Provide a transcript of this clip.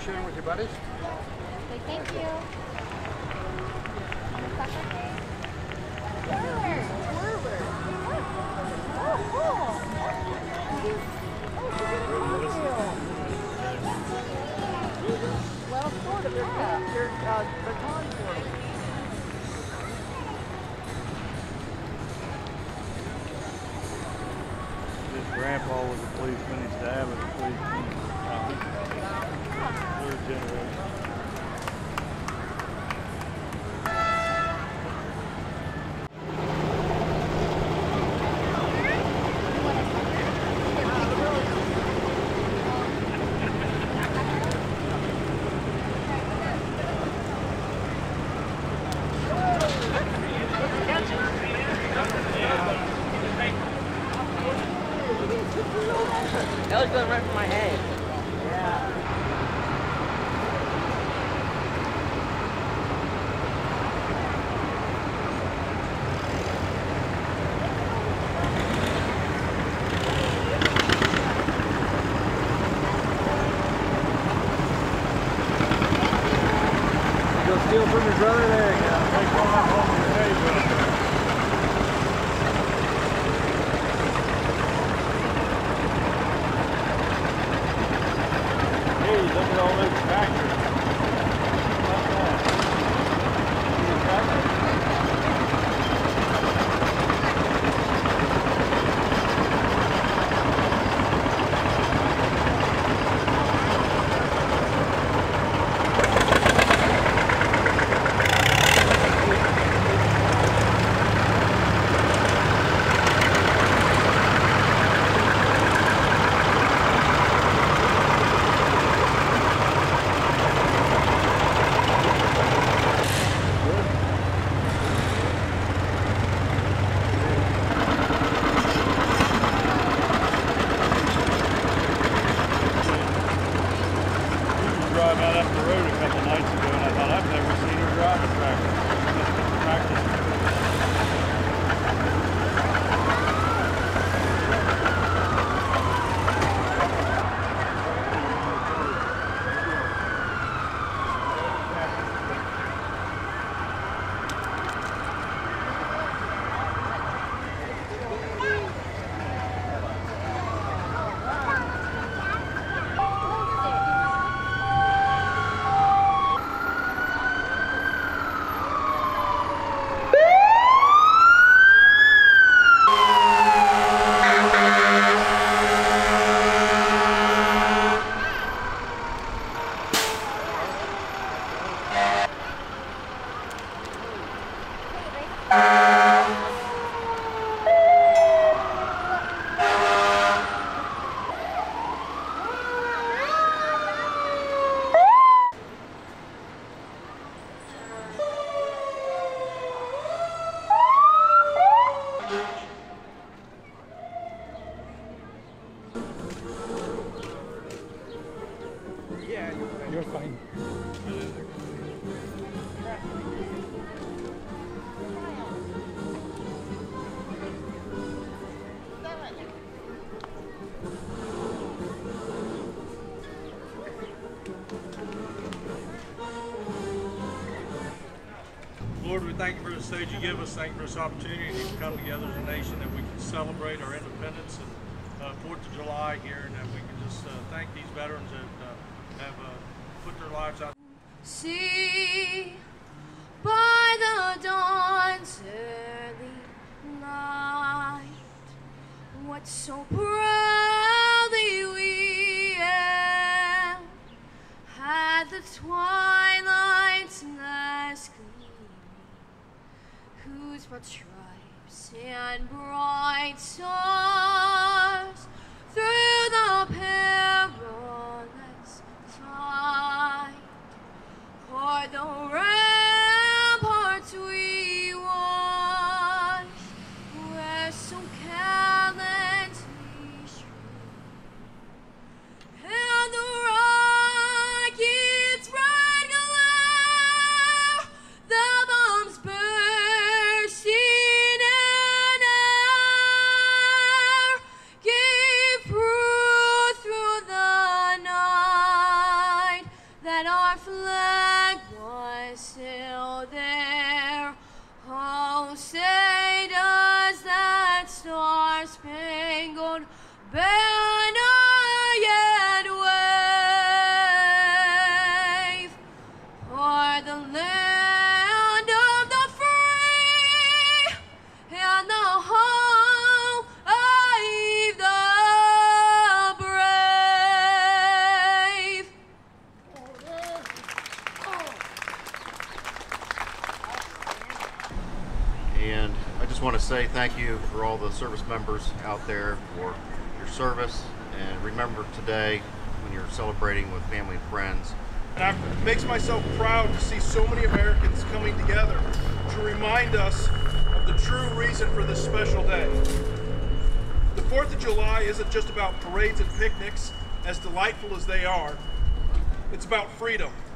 in with your buddies? Thank you. Well, sort of. Your baton sort of. His grandpa was a policeman. His dad was a policeman. Third generation. That was going right for my head. Yeah. Go steal from your brother there. Yeah. Take one up home with your neighbor. Hey, look at all those tractors. Look at that. See the tractor? Drive out up the road a couple nights ago, and I thought, I've never seen her drive a tractor. Practice. You're fine. Lord, we thank you for this stage you give us. Thank you for this opportunity to come together as a nation, that we can celebrate our independence and 4th of July here, and that we can just thank these veterans that have put their lives out. See by the dawn's early light what so proudly we hailed, had the twilight's last gleam, whose broad stripes and bright stars through the perilous fight o'er the ramparts we watched, where so gallantly streamed, and the rocket's red glare, the bombs bursting in air, gave proof through the night And I just want to say thank you for all the service members out there for your service. And remember today when you're celebrating with family and friends. And it makes myself proud to see so many Americans coming together to remind us of the true reason for this special day. The 4th of July isn't just about parades and picnics, as delightful as they are. It's about freedom.